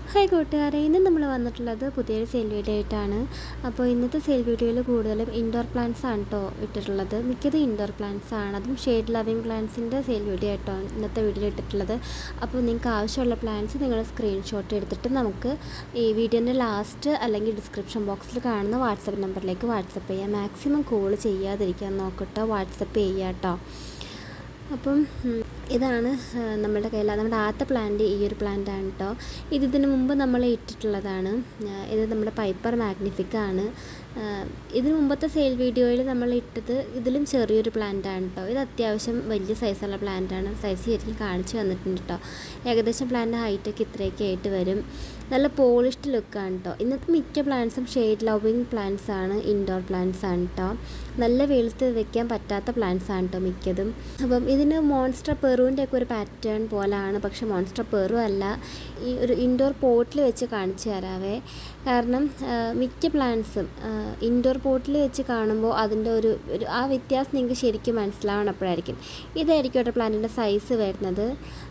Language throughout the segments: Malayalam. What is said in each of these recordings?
ഹായ് കൂട്ടുകാരെ, ഇന്ന് നമ്മൾ വന്നിട്ടുള്ളത് പുതിയൊരു സെയിൽ വീഡിയോ ആയിട്ടാണ്. അപ്പോൾ ഇന്നത്തെ സെയിൽ വീഡിയോയിൽ കൂടുതലും ഇൻഡോർ പ്ലാന്റ്സ് ആണ് കേട്ടോ ഇട്ടിട്ടുള്ളത്. മിക്കത് ഇൻഡോർ പ്ലാന്റ്സ് ആണ്, അതും ഷെയ്ഡ് ലവിങ് പ്ലാന്റ്സിൻ്റെ സെയിൽ വീഡിയോ ആയിട്ടാണ് ഇന്നത്തെ വീഡിയോ ഇട്ടിട്ടുള്ളത്. അപ്പോൾ നിങ്ങൾക്ക് ആവശ്യമുള്ള പ്ലാന്റ്സ് നിങ്ങൾ സ്ക്രീൻഷോട്ട് എടുത്തിട്ട് നമുക്ക് ഈ വീഡിയോൻ്റെ ലാസ്റ്റ് അല്ലെങ്കിൽ ഡിസ്ക്രിപ്ഷൻ ബോക്സിൽ കാണുന്ന വാട്സപ്പ് നമ്പറിലേക്ക് വാട്സപ്പ് ചെയ്യാം. മാക്സിമം കോൾ ചെയ്യാതിരിക്കാൻ നോക്കട്ടോ, വാട്സപ്പ് ചെയ്യുക കേട്ടോ. അപ്പം ഇതാണ് നമ്മുടെ കയ്യിൽ നമ്മുടെ ആദ്യത്തെ പ്ലാന്റ്. ഈ ഒരു പ്ലാന്റ് ആണ് കേട്ടോ. ഇതിന് മുമ്പ് നമ്മൾ ഇട്ടിട്ടുള്ളതാണ്. ഇത് നമ്മുടെ പൈപ്പർ മാഗ്നിഫിക്ക ആണ്. ഇതിന് മുമ്പത്തെ സെയിൽ വീഡിയോയിൽ നമ്മൾ ഇട്ടത് ഇതിലും ചെറിയൊരു പ്ലാന്റ് ആണ് കേട്ടോ. ഇത് അത്യാവശ്യം വലിയ സൈസുള്ള പ്ലാന്റ് ആണ്. സൈസ് ശരിക്കും കാണിച്ചു വന്നിട്ടുണ്ട് കേട്ടോ. ഏകദേശം പ്ലാന്റ് ഹൈറ്റൊക്കെ ഇത്രയൊക്കെ ആയിട്ട് വരും. നല്ല പോളിഷ്ഡ് ലുക്കാണ് കേട്ടോ. ഇന്നത്തെ മിക്ക പ്ലാന്റ്സും ഷെയ്ഡ് ലവിങ് പ്ലാന്റ്സ് ആണ്, ഇൻഡോർ പ്ലാന്റ്സ് ആണ് കേട്ടോ. നല്ല വെളുത്ത് വെക്കാൻ പറ്റാത്ത പ്ലാന്റ്സ് ആണ് കേട്ടോ മിക്കതും. അപ്പം ഇതിന് മോൺസ്റ്റർ പെറുവിൻ്റെ ഒക്കെ ഒരു പാറ്റേൺ പോലാണ്, പക്ഷേ മോൺസ്റ്റർ പെറു അല്ല. ഈ ഒരു ഇൻഡോർ പോട്ടിൽ വെച്ച് കാണിച്ചു തരാവേ. കാരണം മിക്ക പ്ലാന്റ്സും ഇൻഡോർ പോട്ടിൽ വെച്ച് കാണുമ്പോൾ അതിൻ്റെ ഒരു ആ വ്യത്യാസം നിങ്ങൾക്ക് ശരിക്കും മനസ്സിലാവണപ്പോഴായിരിക്കും. ഇതായിരിക്കും കേട്ടോ പ്ലാന്റിൻ്റെ സൈസ് വരുന്നത്.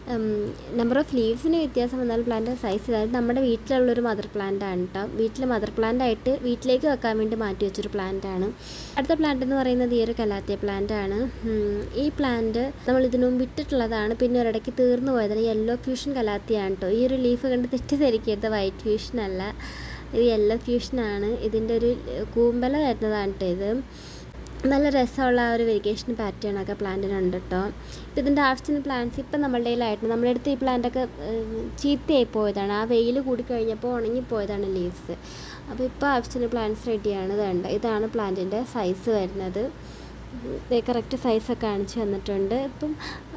നമ്പർ ഓഫ് ലീവ്സിന് വ്യത്യാസം വന്നാൽ പ്ലാന്റിൻ്റെ സൈസ് ഇതായത് നമ്മുടെ വീട്ടിലുള്ളൊരു മദർ പ്ലാന്റ് ആണ് കേട്ടോ. വീട്ടിൽ മദർ പ്ലാന്റ് ആയിട്ട് വീട്ടിലേക്ക് വെക്കാൻ വേണ്ടി മാറ്റി വെച്ചൊരു പ്ലാന്റ് ആണ്. അടുത്ത പ്ലാന്റ് എന്ന് പറയുന്നത് ഈ ഒരു കലാത്തിയ പ്ലാന്റ് ആണ്. ഈ പ്ലാന്റ് നമ്മൾ ഇതിനു മുമ്പ് ഇട്ടിട്ടുള്ളതാണ്, പിന്നെ ഒരിടയ്ക്ക് തീർന്നു പോയതാണ്. യെല്ലോ ഫ്യൂഷൻ കലാത്തിയാണ് കേട്ടോ. ഈ ഒരു ലീഫ് കണ്ട് തെറ്റിദ്ധരിക്കരുത്, വൈറ്റ് ഫ്യൂഷൻ അല്ല, ഇത് യെല്ലോ ഫ്യൂഷനാണ്. ഇതിൻ്റെ ഒരു കൂമ്പല വരുന്നതാണ് കേട്ടോ. ഇത് നല്ല രസമുള്ള ഒരു വെരിഗേഷൻ പാറ്റേൺ ഒക്കെ പ്ലാന്റിനുണ്ട് കേട്ടോ. ഇപ്പം ഇതിൻ്റെ ആവശ്യത്തിന് പ്ലാന്റ്സ് ഇപ്പം നമ്മളുടെ കയ്യിലായിട്ട് നമ്മുടെ അടുത്ത് ഈ പ്ലാന്റൊക്കെ ചീത്തയായി പോയതാണ്. ആ വെയിൽ കൂടിക്കഴിഞ്ഞപ്പോൾ ഉണങ്ങിപ്പോയതാണ് ലീവ്സ്. അപ്പോൾ ഇപ്പോൾ ആവശ്യത്തിന് പ്ലാന്റ്സ് റെഡിയാണ്. ഇതാണ് പ്ലാന്റിൻ്റെ സൈസ് വരുന്നത്. കറക്റ്റ് സൈസൊക്കെ കാണിച്ച് തന്നിട്ടുണ്ട്. ഇപ്പം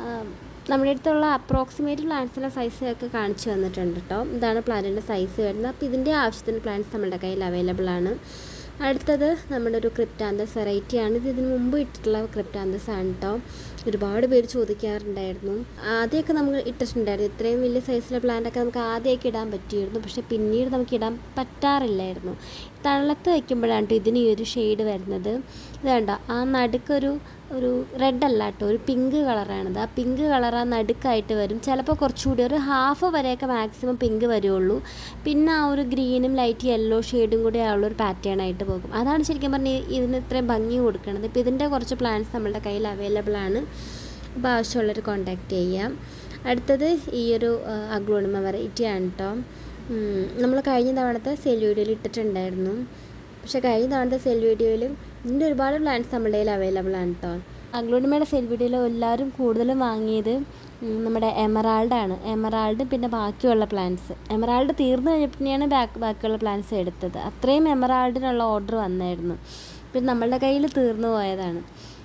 നമ്മുടെ അടുത്തുള്ള അപ്രോക്സിമേറ്റ് പ്ലാന്റ്സിൻ്റെ സൈസൊക്കെ കാണിച്ച് തന്നിട്ടുണ്ട് കേട്ടോ. ഇതാണ് പ്ലാന്റിൻ്റെ സൈസ് വരുന്നത്. അപ്പോൾ ഇതിൻ്റെ ആവശ്യത്തിന് പ്ലാന്റ്സ് നമ്മുടെ കയ്യിൽ അവൈലബിൾ ആണ്. അടുത്തത് നമ്മുടെ ഒരു ക്രിപ്റ്റാന്തസ് വെറൈറ്റിയാണ്. ഇത് ഇതിന് മുമ്പ് ഇട്ടിട്ടുള്ള ക്രിപ്റ്റാന്തസ് ആണ് കേട്ടോ. ഒരുപാട് പേര് ചോദിക്കാറുണ്ടായിരുന്നു. ആദ്യമൊക്കെ നമുക്ക് ഇട്ടിട്ടുണ്ടായിരുന്നു. ഇത്രയും വലിയ സൈസിലെ പ്ലാന്റൊക്കെ നമുക്ക് ആദ്യമൊക്കെ ഇടാൻ പറ്റിയിരുന്നു, പക്ഷേ പിന്നീട് നമുക്ക് ഇടാൻ പറ്റാറില്ലായിരുന്നു. തണലത്ത് വയ്ക്കുമ്പോഴാണ് ഇതിന് ഈ ഒരു ഷെയ്ഡ് വരുന്നത്. ഇത് കണ്ടോ, ആ നടുക്കൊരു റെഡ് അല്ല കേട്ടോ, ഒരു പിങ്ക് കളറാണിത്. ആ പിങ്ക് കളർ ആ നടുക്കായിട്ട് വരും. ചിലപ്പോൾ കുറച്ചുകൂടി ഒരു ഹാഫ് വരെയൊക്കെ മാക്സിമം പിങ്ക് വരുള്ളൂ. പിന്നെ ആ ഒരു ഗ്രീനും ലൈറ്റ് യെല്ലോ ഷെയ്ഡും കൂടി ആയുള്ളൊരു പാറ്റേൺ ആയിട്ട് പോകും. അതാണ് ശരിക്കും പറഞ്ഞാൽ ഇതിന് ഇത്രയും ഭംഗി കൊടുക്കുന്നത്. ഇപ്പോൾ ഇതിൻ്റെ കുറച്ച് പ്ലാന്റ്സ് നമ്മളുടെ കയ്യിൽ അവൈലബിൾ ആണ്. അപ്പോൾ ആവശ്യമുള്ളവർ കോൺടാക്റ്റ് ചെയ്യാം. അടുത്തത് ഈ ഒരു അഗ്ലോണിമ വെറൈറ്റി ആണ് കേട്ടോ. നമ്മൾ കഴിഞ്ഞ തവണത്തെ സെയിൽ വീഡിയോയിൽ ഇട്ടിട്ടുണ്ടായിരുന്നു, പക്ഷേ കഴിഞ്ഞ തവണത്തെ സെയിൽ വീഡിയോയിലും ഇതിൻ്റെ ഒരുപാട് പ്ലാന്റ്സ് നമ്മുടെ കയ്യിൽ അവൈലബിൾ ആണ് കേട്ടോ. അഗ്ലോണിമയുടെ സെയിൽ വീഡിയോയിൽ എല്ലാവരും കൂടുതലും വാങ്ങിയത് നമ്മുടെ എമറാൾഡാണ്. എമറാൾഡ് പിന്നെ ബാക്കിയുള്ള പ്ലാന്റ്സ്. എമറാൾഡ് തീർന്നു കഴിഞ്ഞപ്പോഴാണ് ബാക്കിയുള്ള പ്ലാന്റ്സ് എടുത്തത്. അത്രയും എമറാൾഡിനുള്ള ഓർഡർ വന്നായിരുന്നു. പിന്നെ നമ്മളുടെ കയ്യിൽ തീർന്നു പോയതാണ്.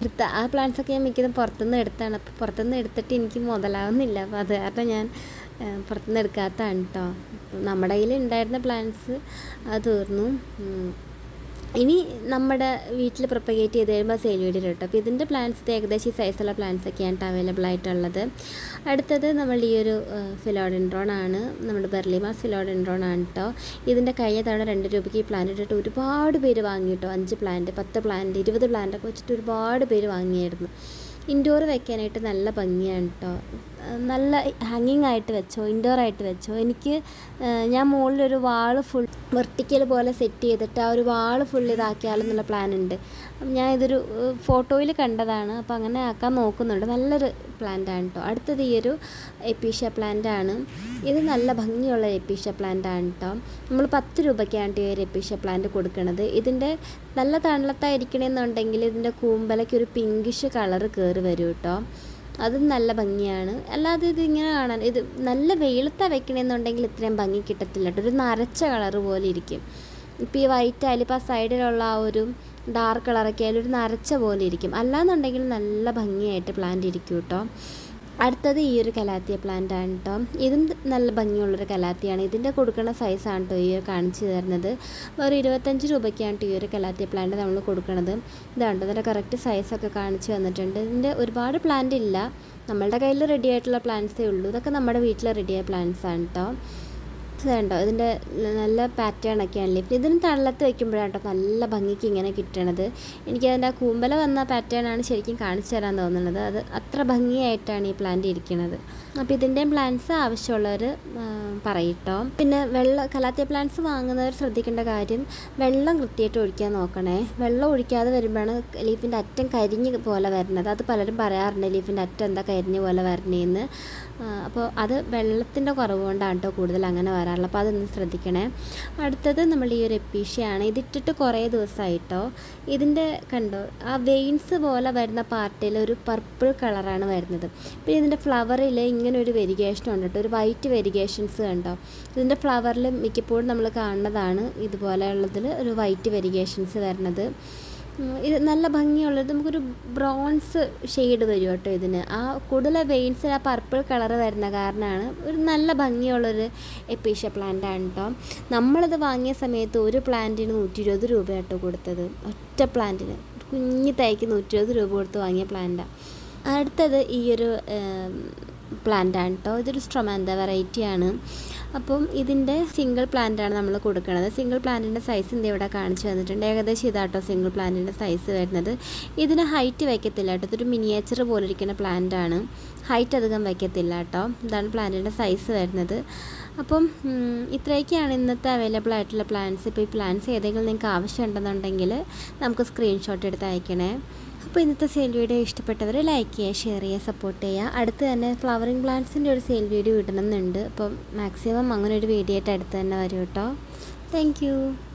ആ പ്ലാന്റ്സൊക്കെ ഞാൻ മിക്കതും പുറത്തുനിന്ന് എടുത്താണ്. അപ്പോൾ പുറത്തുനിന്ന് എടുത്തിട്ട് എനിക്ക് മുതലാവുന്നില്ല. അപ്പോൾ അത് കാരണം ഞാൻ പുറത്തുനിന്ന് എടുക്കാത്തതാണ് കേട്ടോ. നമ്മുടെ കയ്യിൽ ഉണ്ടായിരുന്ന പ്ലാന്റ്സ് അത് തീർന്നു. ഇനി നമ്മുടെ വീട്ടിൽ പ്രൊപ്പഗേറ്റ് ചെയ്ത് കഴിയുമ്പോൾ സെയിൽ വീഡിയോ കേട്ടോ. അപ്പോൾ ഇതിൻ്റെ പ്ലാന്റ്സ് ഏകദേശം ഈ സൈസുള്ള പ്ലാന്റ്സൊക്കെയാണ് അവൈലബിൾ ആയിട്ടുള്ളത്. അടുത്തത് നമ്മൾ ഈ ഒരു ഫിലോഡെൻഡ്രോൺ ആണ്. നമ്മുടെ ബെർലിമാസ് ഫിലോഡെൻഡ്രോൺ ആണ് കേട്ടോ. ഇതിൻ്റെ കഴിഞ്ഞ തവണ 2 രൂപയ്ക്ക് ഈ പ്ലാന്റ് ഇട്ടിട്ട് ഒരുപാട് പേര് വാങ്ങി കേട്ടോ. 5 പ്ലാന്റ്, 10 പ്ലാന്റ്, 20 പ്ലാന്റൊക്കെ വെച്ചിട്ട് ഒരുപാട് പേര് വാങ്ങിയായിരുന്നു. ഇൻഡോർ വെക്കാനായിട്ട് നല്ല ഭംഗിയാണ് കേട്ടോ. നല്ല ഹാങ്ങിങ് ആയിട്ട് വെച്ചോ, ഇൻഡോർ ആയിട്ട് വെച്ചോ. ഞാൻ മുകളിലൊരു വാള് ഫുൾ വെർട്ടിക്കൽ പോലെ സെറ്റ് ചെയ്തിട്ട് ആ ഒരു വാള് ഫുൾ ഇതാക്കിയാലെന്നുള്ള പ്ലാൻ ഉണ്ട്. ഞാൻ ഇതൊരു ഫോട്ടോയിൽ കണ്ടതാണ്, അപ്പോൾ അങ്ങനെ ആക്കാൻ നോക്കുന്നുണ്ട്. നല്ലൊരു പ്ലാന്റാണ് കേട്ടോ. അടുത്തത് ഈ ഒരു എപ്പീഷ്യ പ്ലാന്റ് ആണ്. ഇത് നല്ല ഭംഗിയുള്ള എപ്പീഷ്യ പ്ലാന്റ് ആണ് കേട്ടോ. നമ്മൾ 10 രൂപയ്ക്കാണ് ഈ ഒരു എപ്പീഷ്യ പ്ലാന്റ് കൊടുക്കുന്നത്. ഇതിൻ്റെ നല്ല തണലത്തായിരിക്കണമെന്നുണ്ടെങ്കിൽ ഇതിൻ്റെ കൂമ്പലയ്ക്ക് ഒരു പിങ്കിഷ് കളറ് കയറി വരും കേട്ടോ. അതും നല്ല ഭംഗിയാണ്. അല്ലാതെ ഇതിങ്ങനെ കാണാൻ ഇത് നല്ല വെയിലത്താണ് വെക്കണമെന്നുണ്ടെങ്കിൽ ഇത്രയും ഭംഗി കിട്ടത്തില്ല കേട്ടോ. ഒരു നരച്ച കളറ് പോലെ ഇരിക്കും. ഇപ്പോൾ ഈ വൈറ്റ് ആയാലും ഇപ്പോൾ ആ സൈഡിലുള്ള ആ ഒരു ഡാർക്ക് കളറൊക്കെ ആയാലും ഒരു നരച്ച പോലെ ഇരിക്കും. അല്ലാന്നുണ്ടെങ്കിൽ നല്ല ഭംഗിയായിട്ട് പ്ലാന്റ് ഇരിക്കും കേട്ടോ. അടുത്തത് ഈ ഒരു കലാത്തിയ പ്ലാന്റ് ആണ് കേട്ടോ. ഇതും നല്ല ഭംഗിയുള്ളൊരു കലാത്തിയാണ്. ഇതിൻ്റെ കൊടുക്കുന്ന സൈസാണ് കേട്ടോ ഈ കാണിച്ചു തരുന്നത്. ഒരു 25 രൂപയ്ക്കാണ് ഈ ഒരു കലാത്തിയ പ്ലാന്റ് നമ്മൾ കൊടുക്കുന്നത്. ഇതാണ്ടോ, ഇതിൻ്റെ കറക്റ്റ് സൈസൊക്കെ കാണിച്ചു തന്നിട്ടുണ്ട്. ഇതിൻ്റെ ഒരുപാട് പ്ലാന്റ് ഇല്ല, നമ്മളുടെ കയ്യിൽ റെഡി ആയിട്ടുള്ള പ്ലാന്റ്സേ ഉള്ളൂ. ഇതൊക്കെ നമ്മുടെ വീട്ടിൽ റെഡിയായ പ്ലാന്റ്സ് ആണ് കേട്ടോ. ഇതുണ്ടോ, ഇതിൻ്റെ നല്ല പാറ്റേണൊക്കെയാണല്ലേ. പിന്നെ ഇതിന് തണലത്ത് വയ്ക്കുമ്പോഴാണ് കേട്ടോ നല്ല ഭംഗിക്ക് ഇങ്ങനെ കിട്ടണത്. എനിക്കതിൻ്റെ ആ കൂമ്പല വന്ന പാറ്റേണാണ് ശരിക്കും കാണിച്ചു തരാൻ തോന്നുന്നത്. അത് അത്ര ഭംഗിയായിട്ടാണ് ഈ പ്ലാന്റ് ഇരിക്കുന്നത്. അപ്പോൾ ഇതിൻ്റെയും പ്ലാന്റ്സ് ആവശ്യമുള്ളവർ പറയട്ടോ. പിന്നെ കലാത്തിയ പ്ലാന്റ്സ് വാങ്ങുന്നവർ ശ്രദ്ധിക്കേണ്ട കാര്യം വെള്ളം കൃത്യമായിട്ട് ഒഴിക്കാൻ നോക്കണേ. വെള്ളം ഒഴിക്കാതെ വരുമ്പോഴാണ് ലീഫിൻ്റെ അറ്റം കരിഞ്ഞ് പോലെ വരുന്നത്. അത് പലരും പറയാറുണ്ട് ലീഫിൻ്റെ അറ്റം എന്താ കരിഞ്ഞ് പോലെ വരണേന്ന്. അപ്പോൾ അത് വെള്ളത്തിൻ്റെ കുറവ് കൊണ്ടാണ് കേട്ടോ കൂടുതൽ അങ്ങനെ വരാറുള്ളത്. അപ്പോൾ അതൊന്ന് ശ്രദ്ധിക്കണേ. അടുത്തത് നമ്മൾ ഈ ഒരു എപ്പീഷ്യയാണ്. ഇതിട്ടിട്ട് കുറേ ദിവസമായിട്ടോ. ഇതിൻ്റെ കണ്ടോ ആ വെയിൻസ് പോലെ വരുന്ന പാർട്ടിൽ ഒരു പർപ്പിൾ കളറാണ് വരുന്നത്. പിന്നെ ഇതിൻ്റെ ഫ്ലവറിൽ ഇങ്ങനെ ഒരു വെരിഗേഷൻ ഉണ്ട് കേട്ടോ, ഒരു വൈറ്റ് വെരിഗേഷൻസ് കണ്ടോ. ഇതിൻ്റെ ഫ്ലവറിൽ മിക്കപ്പോഴും നമ്മൾ കാണുന്നതാണ് ഇതുപോലെയുള്ളതിൽ ഒരു വൈറ്റ് വെരിഗേഷൻസ് വരുന്നത്. ഇത് നല്ല ഭംഗിയുള്ളത്, നമുക്കൊരു ബ്രോൺസ് ഷെയ്ഡ് വരും കേട്ടോ ഇതിന്. ആ കൂടുതൽ വെയിൻസിൽ ആ പർപ്പിൾ കളർ വരുന്ന കാരണമാണ്. ഒരു നല്ല ഭംഗിയുള്ളൊരു എപ്പീഷ്യ പ്ലാന്റ് ആണ് കേട്ടോ. നമ്മളിത് വാങ്ങിയ സമയത്ത് ഒരു പ്ലാന്റിന് 120 രൂപ കേട്ടോ കൊടുത്തത്. ഒറ്റ പ്ലാന്റിന് കുഞ്ഞു തൈക്ക് 120 രൂപ കൊടുത്ത് വാങ്ങിയ പ്ലാന്റാണ്. അടുത്തത് ഈ ഒരു പ്ലാന്റാണ് കേട്ടോ. ഇതൊരു സ്ട്രൊമാന്ത വെറൈറ്റിയാണ്. അപ്പം ഇതിൻ്റെ സിംഗിൾ പ്ലാന്റാണ് നമ്മൾ കൊടുക്കുന്നത്. സിംഗിൾ പ്ലാന്റിൻ്റെ സൈസ് ഇന്ത്യ ഇവിടെ കാണിച്ചു തന്നിട്ടുണ്ട്. ഏകദേശം ഇതാട്ടോ സിംഗിൾ പ്ലാന്റിൻ്റെ സൈസ് വരുന്നത്. ഇതിന് ഹൈറ്റ് വയ്ക്കത്തില്ല കേട്ടോ. ഇതൊരു മിനിയേച്ചർ പോലെ ഇരിക്കുന്ന പ്ലാന്റാണ്. ഹൈറ്റ് അധികം വയ്ക്കത്തില്ല കേട്ടോ. ഇതാണ് പ്ലാന്റിൻ്റെ സൈസ് വരുന്നത്. അപ്പം ഇത്രയൊക്കെയാണ് ഇന്നത്തെ അവൈലബിൾ ആയിട്ടുള്ള പ്ലാന്റ്സ്. ഇപ്പോൾ ഈ പ്ലാന്റ്സ് ഏതെങ്കിലും നിങ്ങൾക്ക് ആവശ്യമുണ്ടെന്നുണ്ടെങ്കിൽ നമുക്ക് സ്ക്രീൻഷോട്ട് എടുത്ത് അയക്കണേ. അപ്പോൾ ഇന്നത്തെ സെയിൽ വീഡിയോ ഇഷ്ടപ്പെട്ടവർ ലൈക്ക് ചെയ്യുക, ഷെയർ ചെയ്യുക, സപ്പോർട്ട് ചെയ്യുക. അടുത്ത് തന്നെ ഫ്ലവറിങ് പ്ലാന്റ്സിൻ്റെ ഒരു സെയിൽ വീഡിയോ ഇടണമെന്നുണ്ട്. അപ്പം മാക്സിമം അങ്ങനെ ഒരു വീഡിയോ ആയിട്ട് അടുത്ത് തന്നെ വരും കേട്ടോ. താങ്ക്